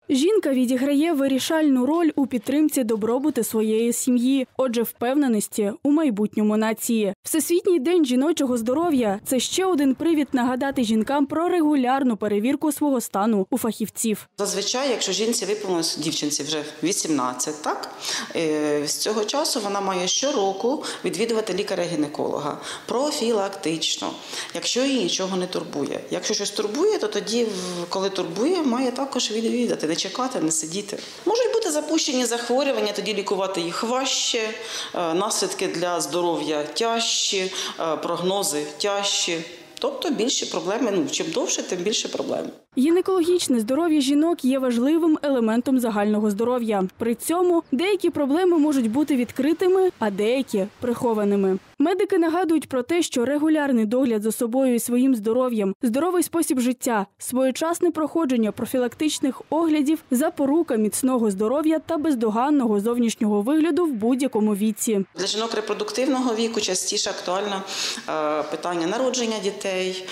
Жінка відіграє вирішальну роль у підтримці добробуту своєї сім'ї, отже, впевненості у майбутньому нації. Всесвітній день жіночого здоров'я – це ще один привід нагадати жінкам про регулярну перевірку свого стану у фахівців. Зазвичай, якщо жінці виповнилось, дівчинці вже 18, так? З цього часу вона має щороку відвідувати лікаря-гінеколога профілактично, якщо її нічого не турбує. Якщо щось турбує, то тоді, коли турбує, має також відвідати. Не чекати, не сидіти. Можуть бути запущені захворювання, тоді лікувати їх важче, наслідки для здоров'я тяжчі, прогнози тяжчі. Тобто більші проблеми, чим довше, тим більше проблем. Гінекологічне здоров'я жінок є важливим елементом загального здоров'я. При цьому деякі проблеми можуть бути відкритими, а деякі – прихованими. Медики нагадують про те, що регулярний догляд за собою і своїм здоров'ям, здоровий спосіб життя, своєчасне проходження профілактичних оглядів – запорука міцного здоров'я та бездоганного зовнішнього вигляду в будь-якому віці. Для жінок репродуктивного віку частіше актуальне питання народження дітей,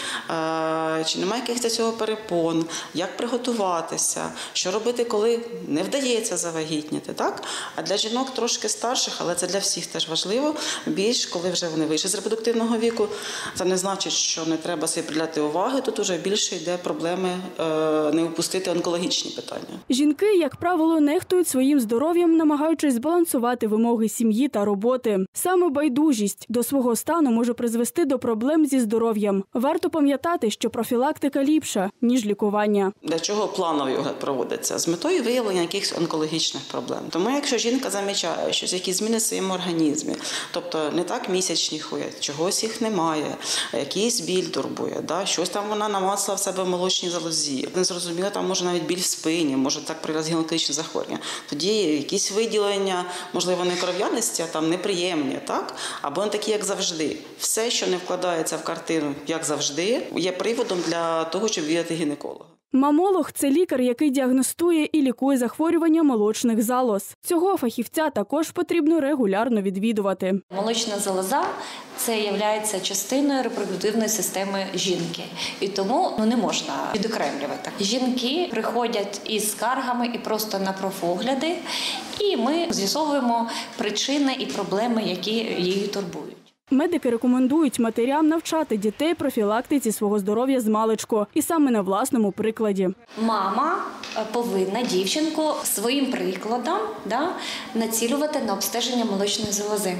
чи немає якихось для цього перепон, як приготуватися, що робити, коли не вдається завагітніти. Так? А для жінок трошки старших, але це для всіх теж важливо, більш коли вже вони вийшли з репродуктивного віку, це не значить, що не треба собі приділяти уваги, тут вже більше йде проблеми не упустити онкологічні питання. Жінки, як правило, нехтують своїм здоров'ям, намагаючись збалансувати вимоги сім'ї та роботи. Саме байдужість до свого стану може призвести до проблем зі здоров'ям. Варто пам'ятати, що профілактика ліпша, ніж лікування. Для чого плановий огляд проводиться? З метою виявлення якихось онкологічних проблем. Тому якщо жінка замічає, що якісь зміни в своєму організмі, тобто не так місячні ходять, чогось їх немає, якийсь біль турбує, щось там вона намацала в себе в молочній залозі. Незрозуміло, там може навіть біль в спині, може так проявлятися гінекологічне захворювання. Тоді якісь виділення, можливо, не кров'янисті, а там неприємні, так? Або не такі, як завжди. Все, що не вкладається в картину, як завжди, є приводом для того, щоб відвідати гінеколога. Мамолог – це лікар, який діагностує і лікує захворювання молочних залоз. Цього фахівця також потрібно регулярно відвідувати. Молочна залоза – це є частиною репродуктивної системи жінки. І тому не можна відокремлювати. Жінки приходять із скаргами і просто на профогляди, і ми з'ясовуємо причини і проблеми, які її турбують. Медики рекомендують матерям навчати дітей профілактиці свого здоров'я змалечку. І саме на власному прикладі. Мама повинна дівчинку своїм прикладом націлювати на обстеження молочної залози.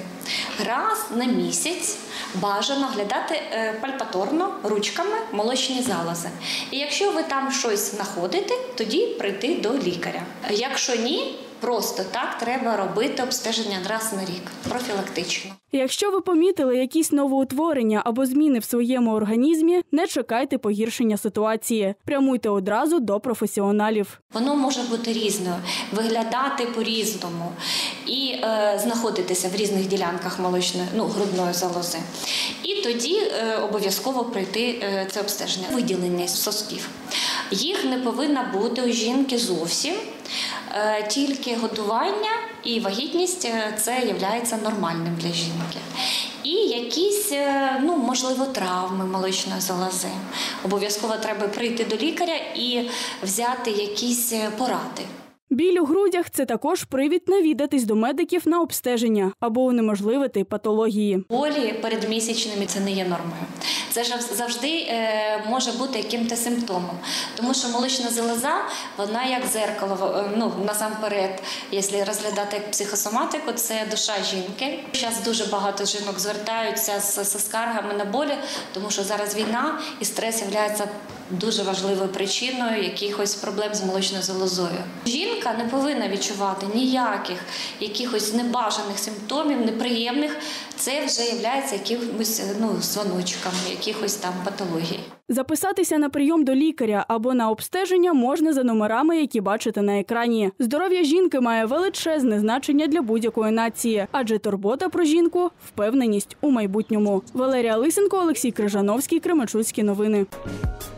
Раз на місяць бажано глядати пальпаторно ручками молочні залози. І якщо ви там щось знаходите, тоді прийти до лікаря. Якщо ні, просто так треба робити обстеження раз на рік, профілактично. Якщо ви помітили якісь новоутворення або зміни в своєму організмі, не чекайте погіршення ситуації. Прямуйте одразу до професіоналів. Воно може бути різною, виглядати по-різному і знаходитися в різних ділянках молочної, грудної залози. І тоді обов'язково пройти це обстеження. Виділення сосків. Їх не повинно бути у жінки зовсім. Тільки годування і вагітність – це є нормальним для жінки. І якісь, можливо, травми молочної залози. Обов'язково треба прийти до лікаря і взяти якісь поради. Біль у грудях – це також привід навідатись до медиків на обстеження або унеможливити патології. Болі передмісячними – це не є нормою. Це ж завжди може бути яким-то симптомом. Тому що молочна залоза, вона як дзеркало, насамперед, якщо розглядати як психосоматику, це душа жінки. Зараз дуже багато жінок звертаються з скаргами на болі, тому що зараз війна і стрес є дуже важливою причиною якихось проблем з молочною залозою. Жінка не повинна відчувати ніяких якихось небажаних симптомів, неприємних. Це вже є якимось дзвоночками, якихось там патологій. Записатися на прийом до лікаря або на обстеження можна за номерами, які бачите на екрані. Здоров'я жінки має величезне значення для будь-якої нації, адже турбота про жінку – впевненість у майбутньому. Валерія Лисенко, Олексій Крижановський, Кременчуцькі новини.